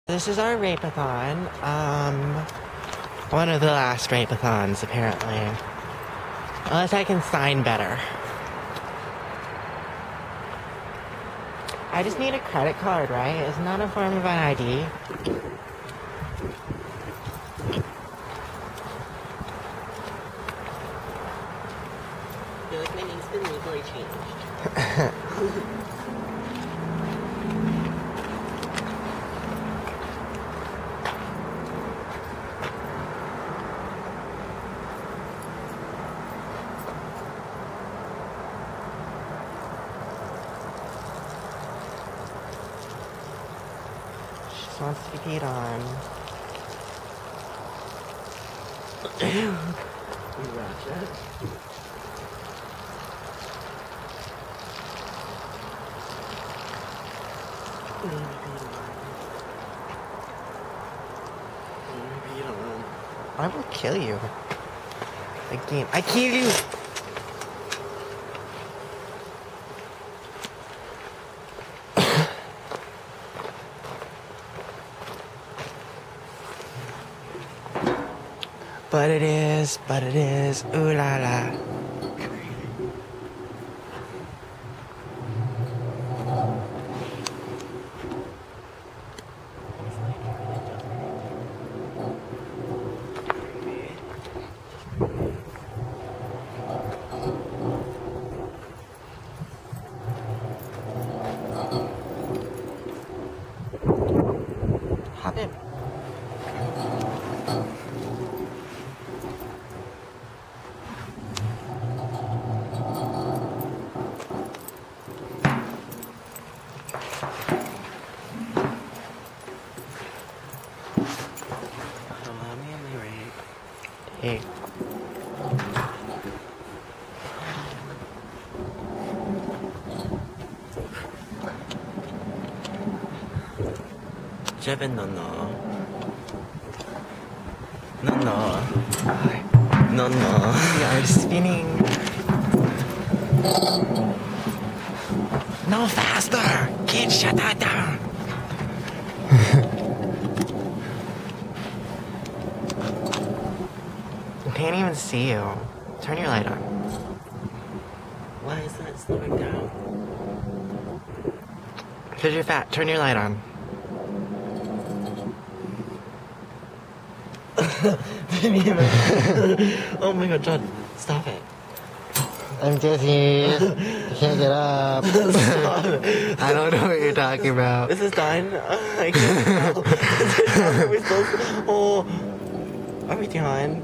This is our rape-a-thon. One of the last rape-a-thons, apparently. Unless I can sign better. I just need a credit card, right? Isn't that a form of an ID? I feel like my name's been legally changed. She wants to be peed on. You ratchet. I will kill you. Again, I kill you! But it is, ooh la la. Hop in. Hey. Jevin, no. We are spinning. No, faster! Kid, shut that down! I can't even see you. Turn your light on. Why isn't it slowing down? Because you're fat. Turn your light on. Oh my god, John. Stop it. I'm dizzy. I can't get up. I don't know what you're talking about. This is done. I can't tell. Are we supposed to? Oh. Are we done?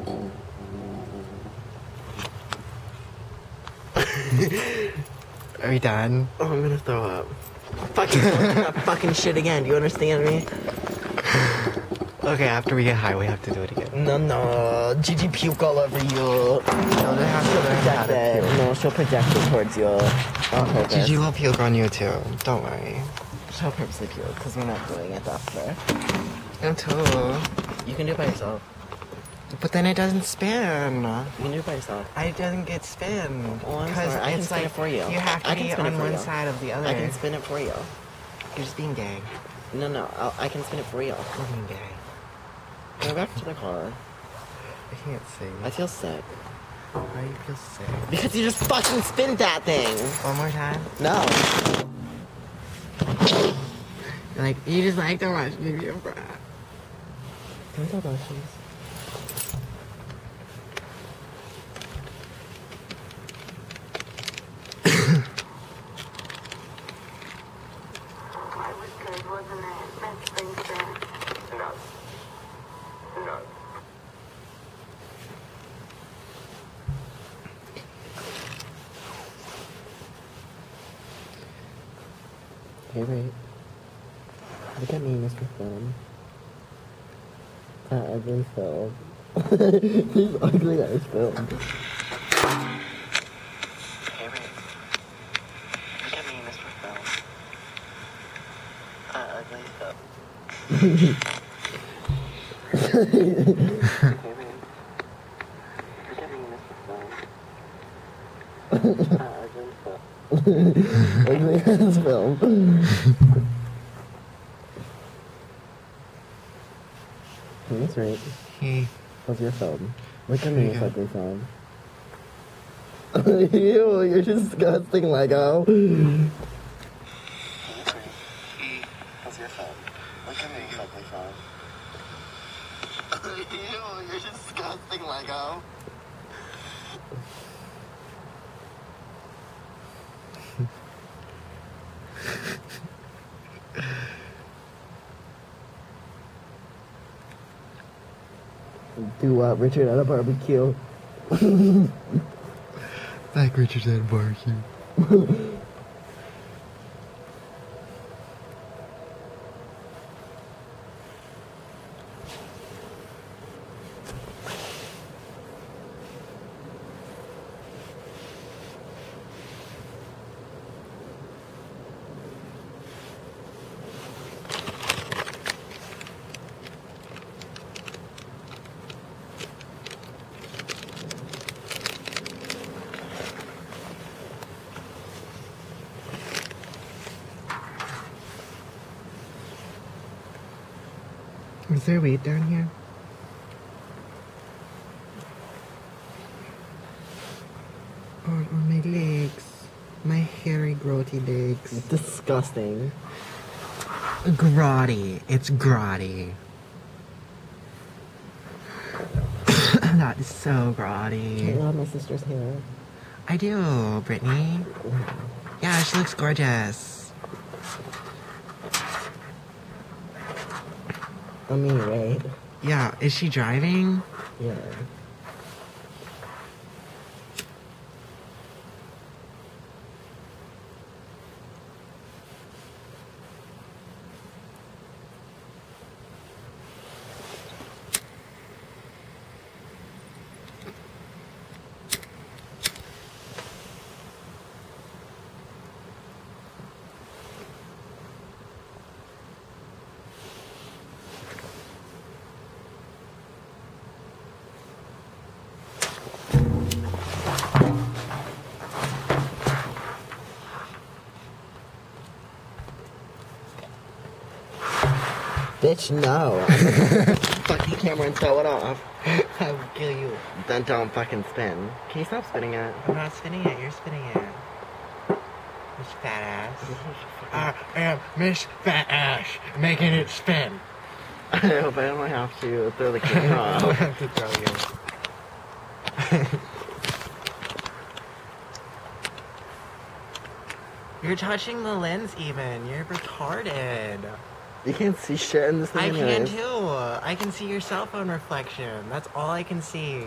Are we done? Oh, I'm gonna throw up. Fucking that fucking shit again. Do you understand me? Okay, after we get high, we have to do it again. No. Gigi puke all over you. No, they have to project it. No, she'll project it towards you. On purpose. Gigi will puke on you too. Don't worry. She'll purposely puke, because we're not doing it after. Until... You can do it by yourself. But then it doesn't spin. You can do it by yourself. It doesn't get spin. Oh, I'm sorry. I can spin it for you. You have to be on one side of the other. I can spin it for you. You're just being gay. No. I can spin it for you. You're being gay. Go back to the car. I can't see. I feel sick. Why do you feel sick? Because you just fucking spin that thing! One more time? No. Like, you just like to watch me be a brat. Can we talk about things? Hey, wait. Look at me, Mr. Film. Ugly film. He's ugly as film. Hey, wait. Look at me, Mr. Film. Ugly film. Hey, wait. Look at me, Mr. Film. Ugly film. Ugly as film. That's right. Hey. How's your phone? Look at me, ugly phone. Ew, you're disgusting, Lego. How's your phone? Look at me, ugly phone. Ew, you're disgusting, Lego. Do what? Richard at a barbecue. Like Richard at a barbecue. Is there weight down here? Oh, on my legs. My hairy, grotty legs. Disgusting. Grotty. It's grotty. That is so grotty. I love my sister's hair. I do, Brittany. Yeah, she looks gorgeous. I mean, right? Yeah, is she driving? Yeah. Bitch, no. Fucking camera and throw it off. I will kill you. Then don't fucking spin. Can you stop spinning it? I'm not spinning it, you're spinning it. Miss Fat Ass. I am Miss Fat Ass, making it spin. I hope I don't have to throw the camera I don't off. have to throw you. You're touching the lens even. You're retarded. You can't see shit in this thing I can anyways. too. I can see your cell phone reflection. That's all I can see.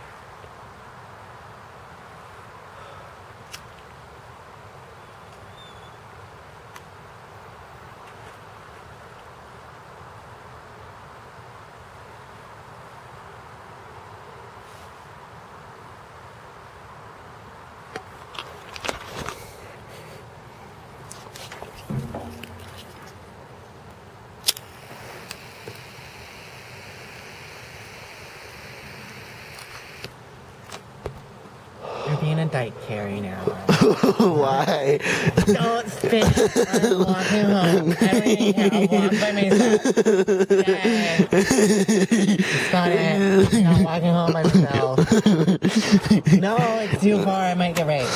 You're being a dyke Carrie now. Why? Don't spin. I'm walking home. Everything here. I'll walk by myself. Yay. Got it. I'm not walking home myself. No, it's too far. I might get raped.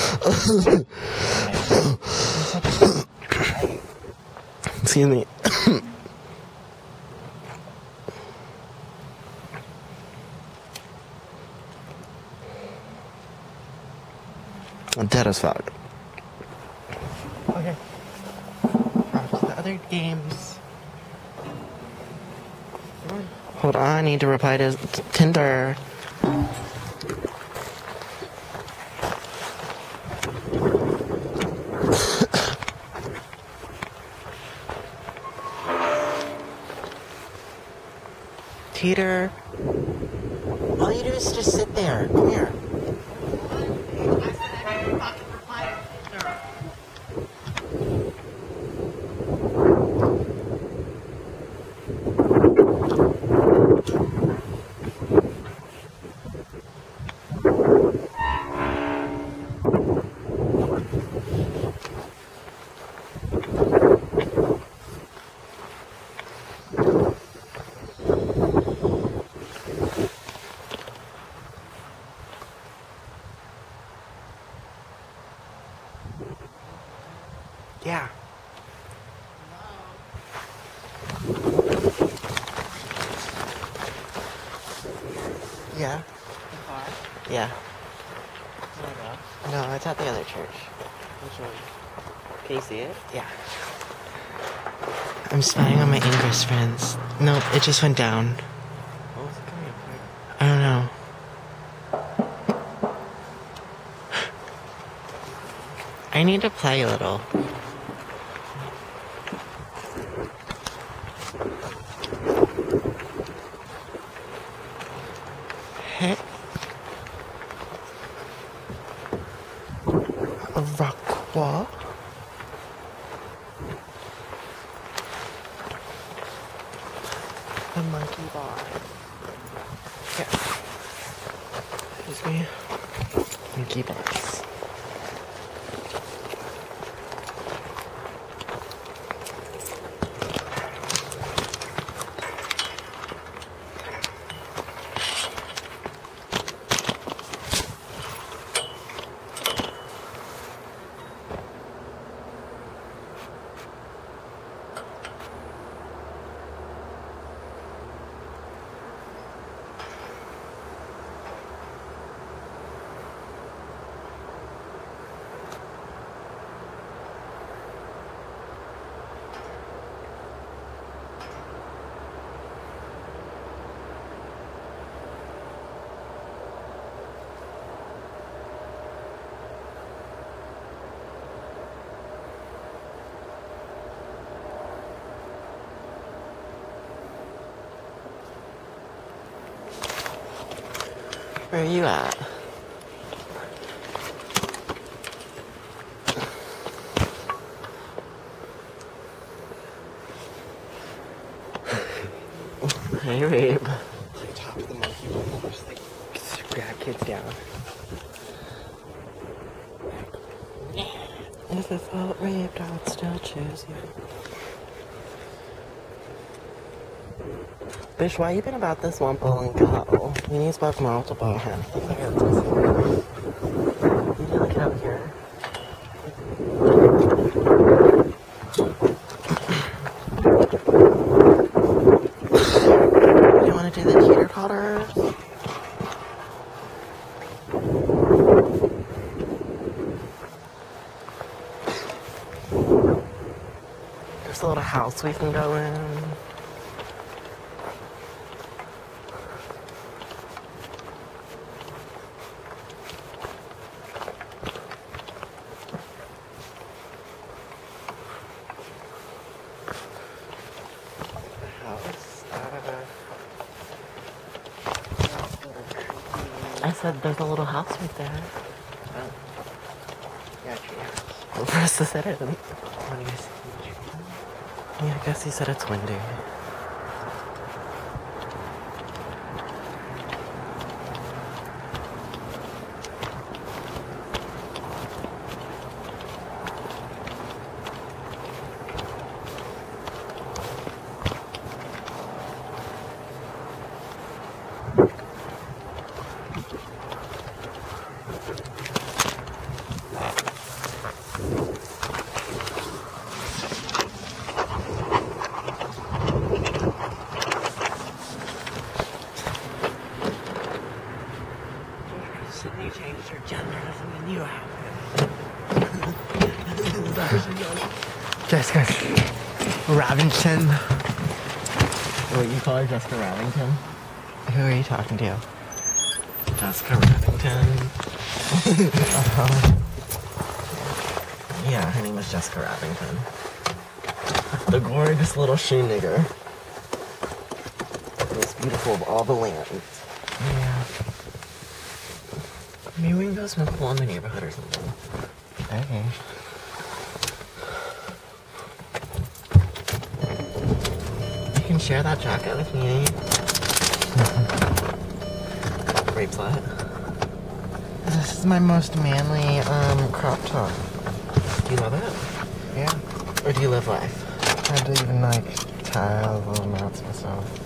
Excuse me. I'm dead as fuck. Okay. On to the other games. Hold on, I need to reply to Tinder. Teeter. All you do is just sit there. Come here. Yeah. The car? Yeah. Can I go? No, it's at the other church. Which one? Can you see it? Yeah. I'm spying on my English friends. Nope, it just went down. What was it coming up for? I don't know. I need to play a little. Hey. A rock wall. The monkey bar. Yeah. Excuse me. Monkey bars. Where are you at? Hey, Rabe. Like top of the monkey wall, just like grab kids down. If I felt raped, I would still choose you. Bish, why you been about this one bowling go? You need to smoke multiple him. You need to look out here. You want to do the teeter totters? There's a little house we can go in. I said there's a little house right there. Oh. Yeah, tree house. Well, first I said it. Yeah, I guess he said it's windy. You changed your gender doesn't mean you have it. Jessica Ravington. What, you call her Jessica Ravington? Who are you talking to? Jessica Ravington. Yeah, her name is Jessica Ravington. The gorgeous little shoe nigger. The most beautiful of all the lands. Yeah. Maybe we can go smoke pool in the neighborhood or something. Okay. You can share that jacket with me. Rape slut. This is my most manly crop top. Do you love it? Yeah. Or do you live life? I do even like tie a little knots myself.